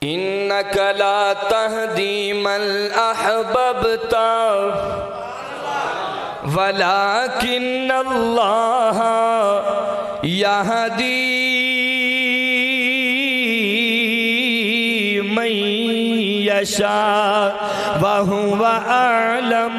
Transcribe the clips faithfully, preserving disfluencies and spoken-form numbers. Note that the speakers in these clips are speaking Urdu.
إنك لا تهدي من أحببت ولكن الله يهدي من يشاء وهو أعلم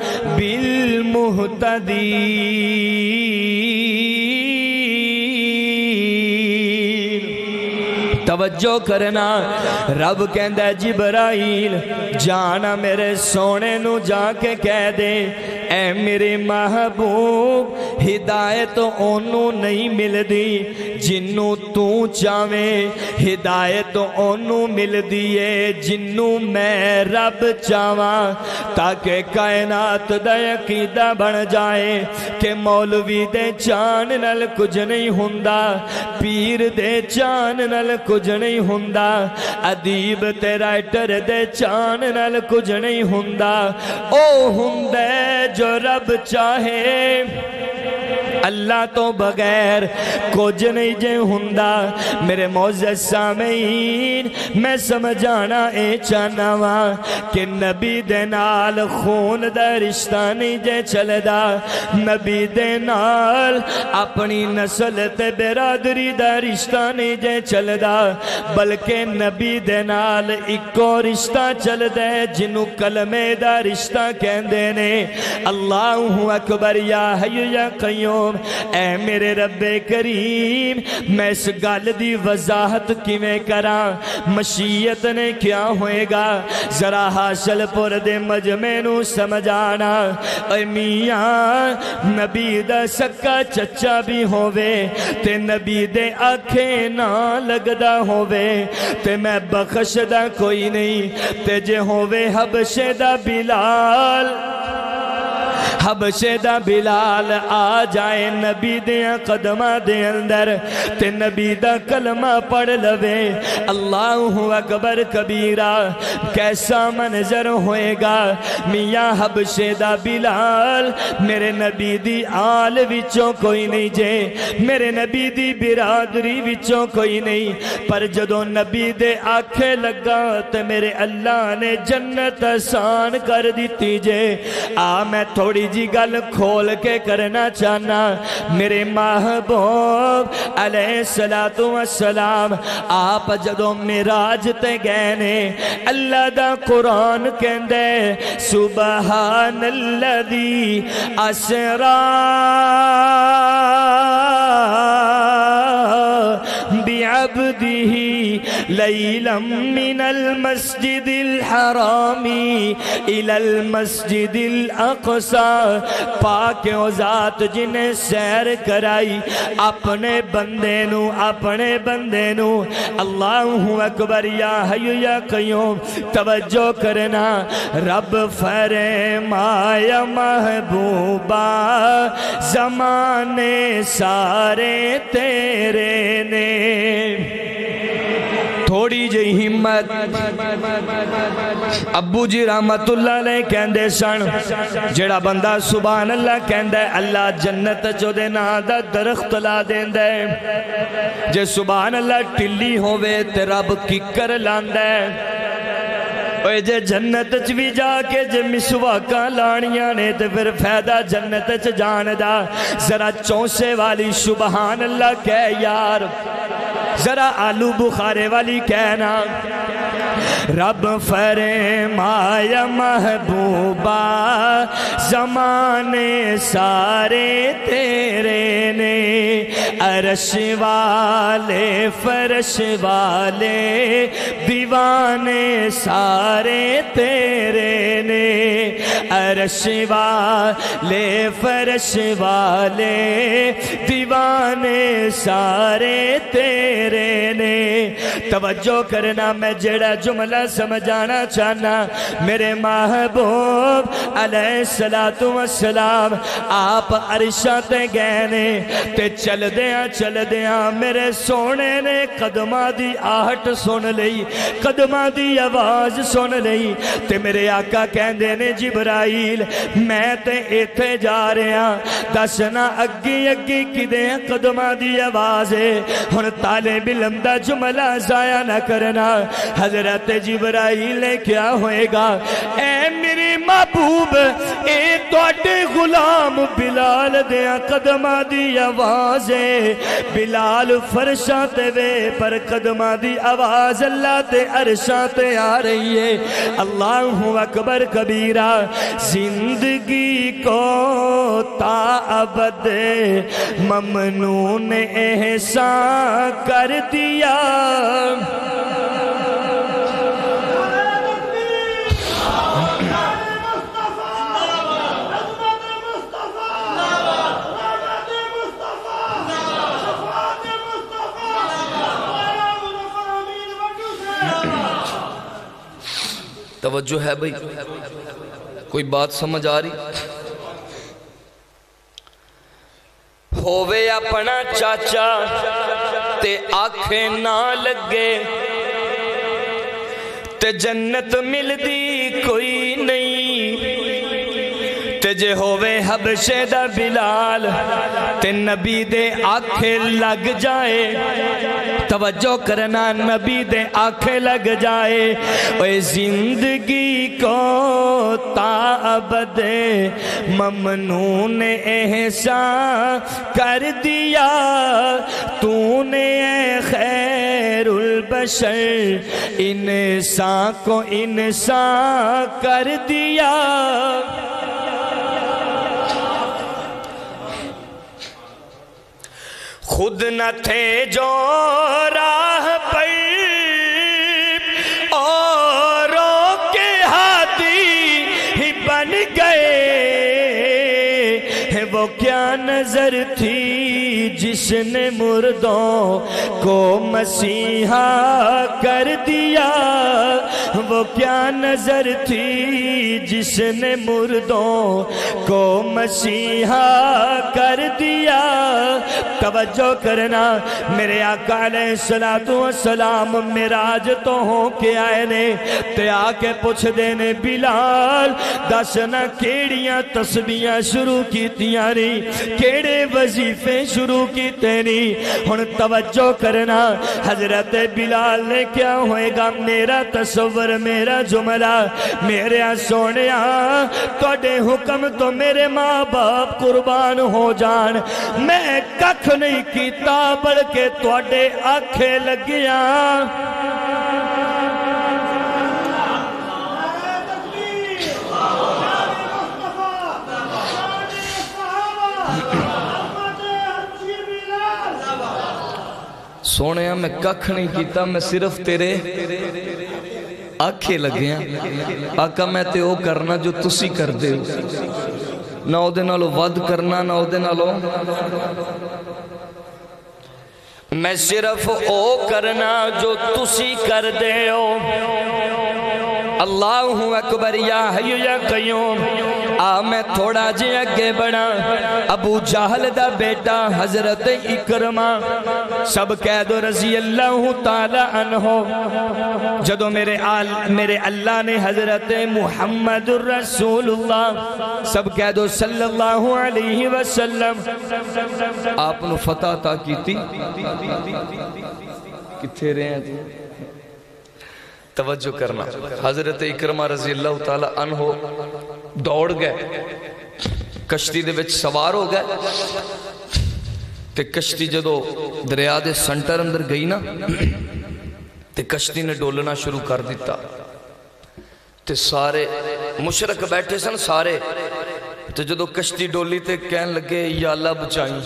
بالمهتدين. توجہ کرنا، رب کہندہ ہے جبرائیل جانا میرے سونے نو جا کے کہہ دے اے میرے محبوب ہدایت انہوں نہیں مل دی جنوں تو چاہویں، ہدایت انہوں مل دیئے جنوں میں رب چاہواں، تاکہ کائنات دا عقیدہ بن جائے کہ مولوی دے چان نال کچھ نہیں ہوندا، پیر دے چان نال کچھ نہیں ہوندا، ادیب تے رائٹر دے چان نال کچھ نہیں ہوندا، او ہوندے جو رب چاہے، اللہ تو بغیر کچھ نہیں جے ہوندا. میرے معزز سامعین میں سمجھانا اے چاہنا وا کہ نبی دے نال خون دا رشتہ نہیں جے چلدا، نبی دے نال اپنی نسل تے برادری دا رشتہ نہیں جے چلدا، بلکہ نبی دے نال ایکو رشتہ چلدا ہے جنوں کلمے دا رشتہ کہندے نے. اللہ اکبر یا حی یا قیوم. اے میرے رب کریم میں اس گل دی وضاحت کیویں کراں، مشیت نے کیا ہوئے گا، ذرا حاصل پور دے مجمع نو سمجھانا. اے میاں نبی دا سکا چچا بھی ہووے تے نبی دے آنکھیں نہ لگدا ہووے تے میں بخش دا کوئی نہیں، تے جے ہووے حبشے دا بلال، حبشے دا بلال آ جائے نبی دیا قدمہ دے اندر تے نبی دا کلمہ پڑھ لوے اللہ اکبر کبیرہ، کیسا منظر ہوئے گا. میاں حبشے دا بلال میرے نبی دی آل وچوں کوئی نہیں جے، میرے نبی دی برادری وچوں کوئی نہیں، پر جدوں نبی دے آنکھیں لگا تے میرے اللہ نے جنت آسان کر دیتی جے. آ میں تھوڑی جی گل کھول کے کرنا چاہنا. میرے محبوب علیہ السلام آپ جدوں معراج تے گئے نے، اللہ دا قرآن کہندے سبحان الذی اسرا بعبده لیلا من المسجد الحرام الى المسجد الاقصى. پاک و ذات جنہیں سیر کرائی اپنے بندے نو، اپنے بندے نو. اللہ اکبر یا حی یا قیوم. توجہ کرنا، رب فرمایا محبوبہ زمانے سارے تیرے نے. تھوڑی جی ہمت ابو جی رحمت اللہ علیہ کہندے سن جڑا بندہ سبحان اللہ کہندے اللہ جنت جو دے نا دا درخت لا دیندے. جے سبحان اللہ ٹلی ہوئے تے رب ککر لاندے. اوہ جے جنت چ بھی جا کے جے مسواکاں لانیاں نے تے پھر فائدہ جنت چ جان دا. ذرا چونسے والی سبحان اللہ کہہ یار، ذرا آلو بخارے والی کہنا. رب فرمایا محبوبہ زمانے سارے تیرے نے، عرش والے فرش والے دیوانے سارے تیرے نے، عرش والے فرش والے دیوانے سارے تیرے نے. توجہ کرنا، میں جڑا جملہ سمجھانا چاہنا. میرے محبوب علیہ السلام آپ عرشاں تے گئے نے تے چل دیاں چل دیاں میرے سونے نے قدمہ دی آہٹ سن لئی، قدمہ دی آواز سن لئی تے میرے آقا کہندے نے جبرائیل میں تے ایتھے جا رہا دسنا اگی اگی کدے قدمہ دی آواز ہے. ہن تالے بالعلم دا جملہ ضائع نہ کرنا. حضرت جبرائیل نے کیا ہوئے گا؟ اے میرے محبوب اے توڑے غلام بلال دیا قدمہ دی آواز ہے. بلال فرشاں تے وے پر قدمہ دی آواز اللہ تے عرشاں تے آ رہی ہے. اللہ اکبر کبیرہ. زندگی کو تا ابد ممنون احسان کر دیا. توجہ ہے بھئی؟ کوئی بات سمجھ آ رہی؟ ہووے اپنا چاچا تے آنکھیں نہ لگے تے جنت مل دی کوئی نہیں. تے جے ہووے حبشے دا بلال تے نبی دے آنکھیں لگ جائے. توجہ کرنا، نبی دے آنکھیں لگ جائے. اے زندگی کو تا ابد ممنون احسان کر دیا. تو نے اے خیر البشر انسان کو انسان کر دیا. خود نہ تھے جو راہ پر اوروں کے ہاتھی ہی بن گئے. وہ کیا نظر تھی جس نے مردوں کو مسیحا کر دیا. وہ کیا نظر تھی جس نے مردوں کو مسیحا کر دیا. توجہ کرنا، میرے آقا علیہ السلام معراج تو ہوں کے آئے نے تے آکے پوچھ دینے بلال دسنا کیڑیاں تسبیحاں شروع کیتیاں نہیں، کیڑے وظیفے شروع کیتے نہیں. ہن توجہ کرنا، حضرت بلال نے کیا ہوئے گا؟ میرا تصور، میرا جملہ، میرے سونیا توڑے حکم تو میرے ماں باپ قربان ہو جان، میں ککھ نہیں کیتا بلکہ توڑے آنکھیں لگیاں. سونے میں ککھ نہیں کیتا، میں صرف تیرے آنکھیں لگیاں. آقا میں تے او کرنا جو تسی کر دے ہو، نہ او دے نالو ود کرنا نہ او دے نالو. میں صرف او کرنا جو تسی کر دے ہو. اللہ اکبر. یا حی یا قیوم. آ میں تھوڑا جے اگے بڑھا. ابو جہل دا بیٹا حضرت اکرمہ سب کہہ دو رضی اللہ تعالی عنہ. جدو میرے آل میرے اللہ نے حضرت محمد الرسول اللہ سب کہہ دو صلی اللہ علیہ وسلم آپ نے فتح تا کی تھی. کتھے رہے ہیں؟ توجہ کرنا. حضرت اکرمہ رضی اللہ تعالی عنہ دوڑ گئے، کشتی دے وچ سوار ہو گئے تے کشتی جدو دریا دے سنٹر اندر گئی نا تے کشتی نے ڈولنا شروع کر دیتا. تے سارے مشرک بیٹھے سن سارے تے جدو کشتی ڈولی تے کہن لگے یا اللہ بچائیں،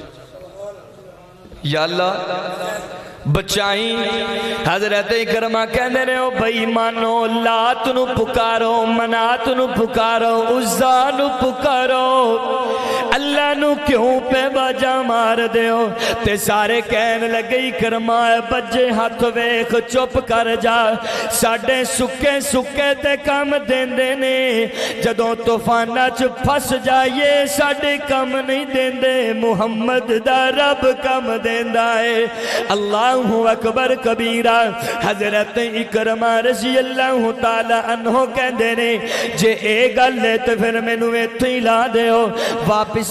یا اللہ بچائیں. حضرت اکرمہ کہنے رہے ہو بھئی مانو، لات نو پکارو، منات نو پکارو، عزا نو پکارو، اللہ نو کیوں پہ باجا مار دے ہو. تے سارے کہنے لگے اکرمہ بجے ہاتھ ویخ چپ کر جا، ساڑھے سکے سکے تے کام دین دینے، جدوں توفانہ چ پھس جائے ساڑھے کام نہیں دین دے، محمد دا رب کام دین دائے. اللہ اکبر کبیرہ. حضرت اکرمہ رضی اللہ تعالی عنہ کہندے نے جے اے گل ہے تے پھر مینوں ایتھے ہی لا دیو، واپس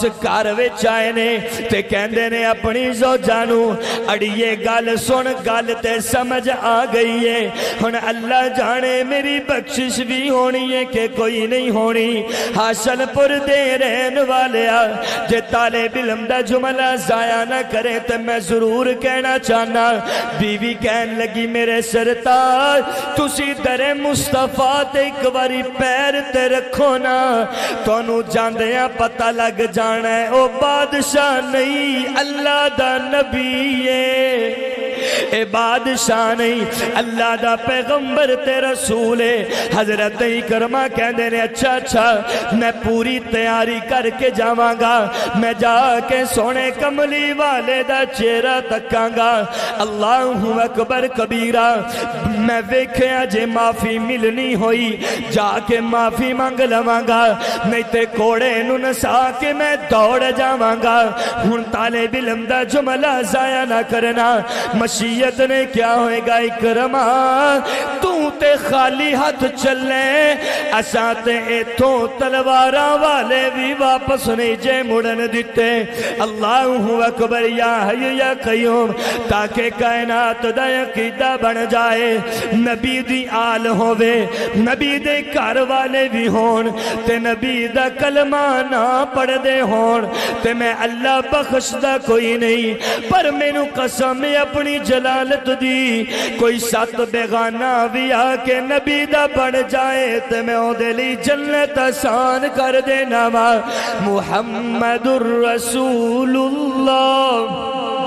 گھر وچ آئے نے تے کہندے نے اپنی زوجہ نو اڑیے گل سن گل تے سمجھ آ گئی ہے ہن اللہ جانے میری بخشش بھی ہونی ہے کہ کوئی نہیں ہونی حاصل پر دے رہن والیا جے طالب علم دا جملہ ضائع نہ کرے تے میں ضرور کہنا چاہنا بیوی کہن لگی میرے سرتاج تسی در مصطفیٰ تے ایک باری پیر تے رکھو نا تو انہوں جاندیاں پتہ لگ جانا ہے او بادشاہ نہیں اللہ دا نبی ہے اے بادشاہ نہیں اللہ دا پیغمبر تے رسول ہے حضرت اکرمہ کہندے نے اچھا اچھا میں پوری تیاری کر کے جاواں گا میں جا کے سونے کملی والے دا چہرہ تکاں گا اللہ اکبر کبیرہ میں ویکھیا جے معافی ملنی ہوئی جا کے معافی مانگ لواں گا نہیں تے کوڑے نو نسا کے میں دوڑ جاواں گا ہن طالب علم دا جملہ ضائع نہ کرنا مشیت نے کیا ہوئے گا اکرمہ تو تے خالی ہاتھ چلے اساں تے ایتھوں تلواراں والے بھی واپس نہیں جے مڑن دیتے اللہ اکبر یا حی یا قیوم تاکہ کائنات دا عقیدہ بن جائے نبی دی آل ہووے نبی دے گھر والے بھی ہون تے نبی دا کلمہ نہ پڑھ دے ہون تے میں اللہ بخش دا کوئی نہیں پر مینوں قسم اپنی جلالت دی کوئی سات بیگانہ بھی آ کے نبی دا بڑھ جائے تے میں او دلی جنت آسان کر دینا وا محمد الرسول اللہ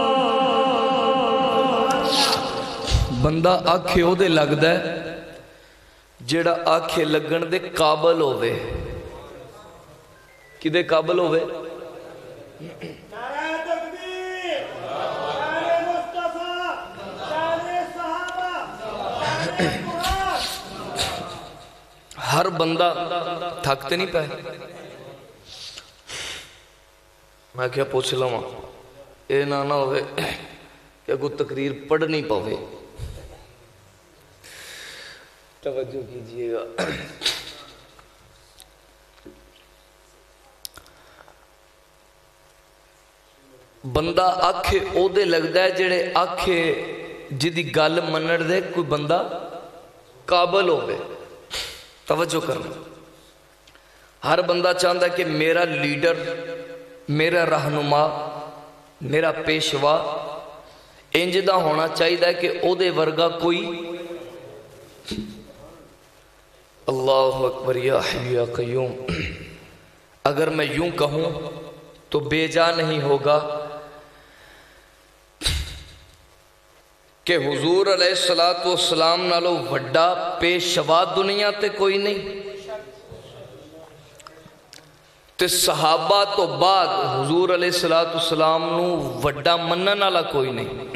بندہ آنکھے او دے لگ دے جیڑا آنکھے لگن دے قابل ہوئے کی دے قابل ہوئے ہر بندہ تھکتے نہیں پائے میں کیا پوچھ لوں اے نانا ہوئے کہ کوئی تقریر پڑھ نہیں پاوے توجہ کیجئے گا بندہ آنکھے او دے لگتا ہے جڑے آنکھے جدی گل منر دے کوئی بندہ قابل ہوئے توجہ کرنا ہر بندہ چاہتا ہے کہ میرا لیڈر میرا رہنما میرا پیشوا انجدہ ہونا چاہیے کہ او دے ورگا کوئی اللہ اکبر یا حی یا قیوم اگر میں یوں کہوں تو بے جا نہیں ہوگا کہ حضور علیہ السلام نالو وڈا پیشوا دنیا تے کوئی نہیں تے صحابہ تو بعد حضور علیہ السلام نو وڈا منن والا کوئی نہیں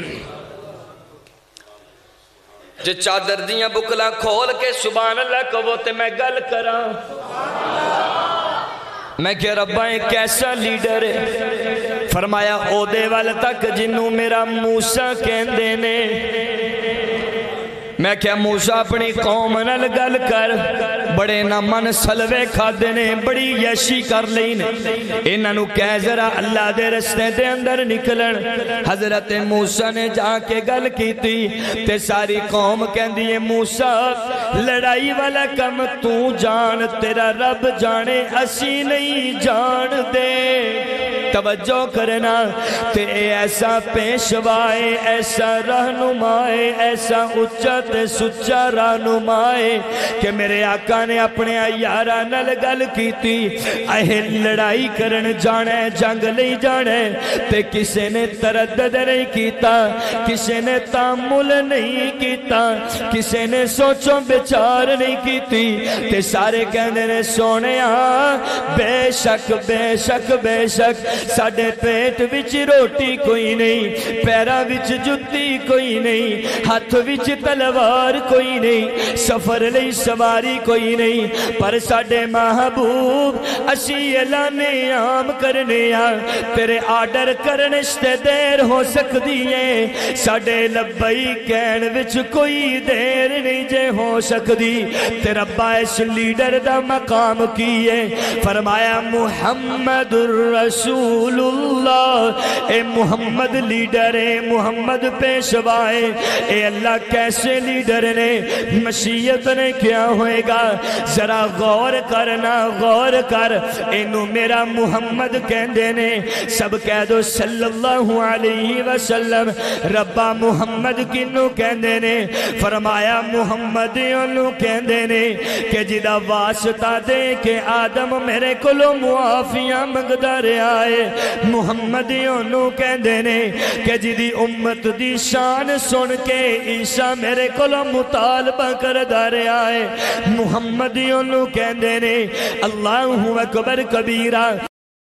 جے چادر دیاں بکلاں کھول کے سبحان اللہ کہو تے میں گل کراں میں کہ ربا ایک کیسا لیڈر ہے فرمایا او دے وال تک جنوں میرا موسیٰ کہندے نے میں کیا موسیٰ اپنی قوم نال گل کر بڑے نامن سلوے کھادے نے بڑی یشی کر لین انہوں کہہ ذرا اللہ دے رستے دے اندر نکلن حضرت موسیٰ نے جا کے گل کی تھی تے ساری قوم کہن دیئے موسیٰ لڑائی والا کم تو جان تیرا رب جانے اسی نہیں جان دے توجہ کرنا تے ایسا پیشوائے ایسا رہنمائے ایسا اچت سچا رہنمائے کہ میرے آقا نے اپنے یارہ نل گل کی تھی اے لڑائی کرن جانے جنگ نہیں جانے تے کسے نے تردد نہیں کیتا کسے نے تعمل نہیں کیتا کسے نے سوچوں بچار نہیں کیتی تے سارے کہنے نے سونے بے شک بے شک بے شک ساڈے پیٹ وچ روٹی کوئی نہیں، پیراں وچ جُتی کوئی نہیں، ہاتھ وچ تلوار کوئی نہیں، سفر لئی سواری کوئی نہیں، پر ساڈے محبوب اسی اعلان عام کرنے آ تیرے آرڈر کرنے سے دیر ہو سکتی ہے، ساڈے لبئی کہن وچ کوئی دیر نہیں جے ہو سکتی۔ تیرا باعث لیڈر دا مقام کی ہے، فرمایا محمد الرسول اللہ، اے محمد لیڈر ہے، محمد پیشوا ہے، اے اللہ کیسے لیڈر نے، مشیت نے کیا ہوئے گا، ذرا غور کرنا غور کر، اینو میرا محمد کہندے نے، سب کہہ دو صلی اللہ علیہ وسلم، ربا محمد کنو کہندے نے، فرمایا محمد انو کہندے نے کہ جدا واسطہ دے کہ آدم میرے کلو معافیاں مگدہ رہا ہے، محمد انو کہندے نے کہ جدی امت دی شان سن کے عیسیٰ میرے کلو مطالبہ کردہ رہا ہے، محمد انو کہندے نے اللہ اکبر کبیرہ۔